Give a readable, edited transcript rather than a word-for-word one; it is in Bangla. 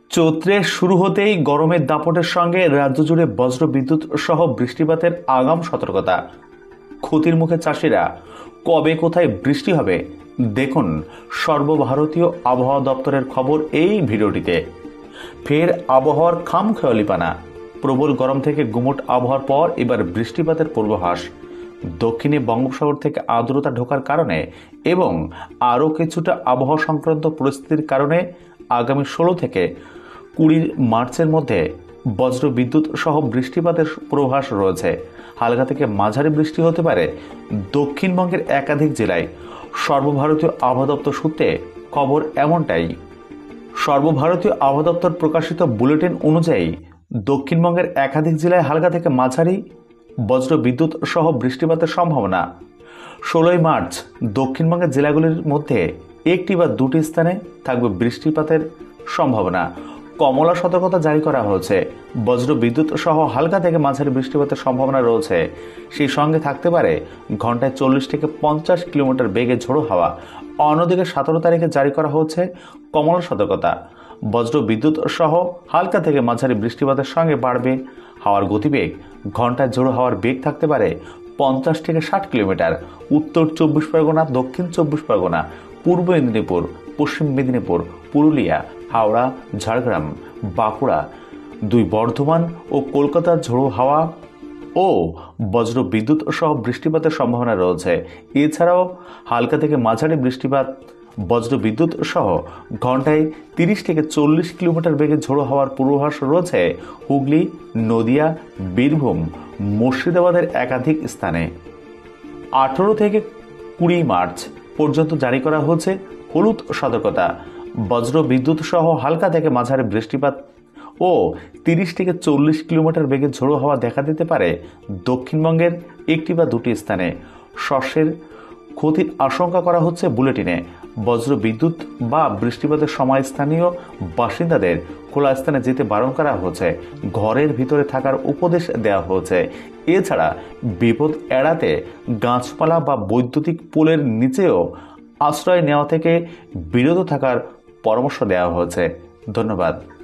চৈত্রের শুরু হতেই গরমের দাপটের সঙ্গে রাজ্য জুড়ে বজ্র বিদ্যুৎ সহ বৃষ্টিপাতের আগাম সতর্কতা। ক্ষতির মুখে চাষিরা। কবে কোথায় বৃষ্টি হবে দেখুন সর্বভারতীয় আবহাওয়া দপ্তরের খবর এই ভিডিওটিতে। ফের আবহাওয়ার খামখেয়ালিপানা। প্রবল গরম থেকে গুমোট আবহাওয়ার পর এবার বৃষ্টিপাতের পূর্বাভাস। দক্ষিণে বঙ্গোপসাগর থেকে আর্দ্রতা ঢোকার কারণে এবং আরও কিছুটা আবহাওয়া সংক্রান্ত পরিস্থিতির কারণে আগামী 16 থেকে 20 মার্চের মধ্যে বজ্র বিদ্যুৎ সহ বৃষ্টিপাতের পূর্বাভাস রয়েছে। হালকা থেকে মাঝারি বৃষ্টি হতে পারে দক্ষিণবঙ্গের একাধিক জেলায়। সর্বভারতীয় আবহাওয়া দপ্তর সূত্রে খবর এমনটাই। সর্বভারতীয় আবহাওয়া দপ্তর প্রকাশিত বুলেটিন অনুযায়ী দক্ষিণবঙ্গের একাধিক জেলায় হালকা থেকে মাঝারি বজ্র বিদ্যুৎ সহ বৃষ্টিপাতের সম্ভাবনা। 16 মার্চ দক্ষিণবঙ্গের জেলাগুলির মধ্যে একটি বা দুটি স্থানে থাকবে বৃষ্টিপাতের সম্ভাবনা। কমলা সতর্কতা জারি করা হয়েছে। বজ্র বিদ্যুৎ সহ হালকা থেকে মাঝারি বৃষ্টিপাতের সম্ভাবনা রয়েছে। সেই সঙ্গে থাকতে পারে ঘন্টায় 40 থেকে 50 কিলোমিটার বেগে ঝোড়ো হাওয়া। অন্যদিকে 17 তারিখে জারি করা হচ্ছে কমলা সতর্কতা। বজ্র বিদ্যুৎ সহ হালকা থেকে মাঝারি বৃষ্টিপাতের সঙ্গে বাড়বে হাওয়ার গতিবেগ। ঘন্টায় ঝোড়ো হাওয়ার বেগ থাকতে পারে 50 থেকে 60 কিলোমিটার। উত্তর 24 পরগনা, দক্ষিণ 24 পরগনা, পূর্ব মেদিনীপুর, পশ্চিম মেদিনীপুর, পুরুলিয়া, হাওড়া, ঝাড়গ্রাম, বাঁকুড়া, 2 বর্ধমান ও কলকাতার ঝোড়ো হাওয়া ও বজ্র বিদ্যুৎ সহ বৃষ্টিপাতের সম্ভাবনা রয়েছে। এছাড়াও হালকা থেকে মাঝারি বৃষ্টিপাত, বজ্র বিদ্যুৎ সহ ঘন্টায় 30 থেকে 40 কিলোমিটার বেগে ঝোড়ো হওয়ার পূর্বাভাস রয়েছে হুগলি, নদিয়া, বীরভূম, মুর্শিদাবাদের একাধিক স্থানে। 18 থেকে 20 মার্চ পর্যন্ত জারি করা হচ্ছে হলুদ সতর্কতা। বজ্র বিদ্যুৎ সহ হালকা থেকে মাঝারি বৃষ্টিপাত ও 30 থেকে 40 কিলোমিটার বেগে ঝোড়ো হাওয়া দেখা দিতে পারে দক্ষিণবঙ্গের একটি বা দুটি স্থানে। শস্যের ক্ষতির আশঙ্কা করা হচ্ছে বুলেটিনে। বজ্র বিদ্যুৎ বা বৃষ্টিপাতের সময় স্থানীয় বাসিন্দাদের খোলা স্থানে যেতে বারণ করা হয়েছে। ঘরের ভিতরে থাকার উপদেশ দেওয়া হয়েছে। এছাড়া বিপদ এড়াতে গাছপালা বা বৈদ্যুতিক পোলের নিচেও আশ্রয় নেওয়া থেকে বিরত থাকার পরামর্শ দেওয়া হয়েছে। ধন্যবাদ।